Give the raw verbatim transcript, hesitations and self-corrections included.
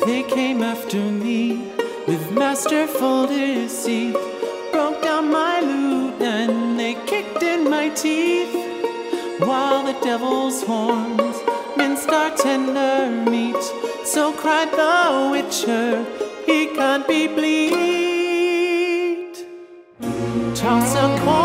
They came after me with masterful deceit, broke down my lute and they kicked in my teeth, while the devil's horns minced our tender meat. So cried the witcher, he can't be bleed. Toss a coin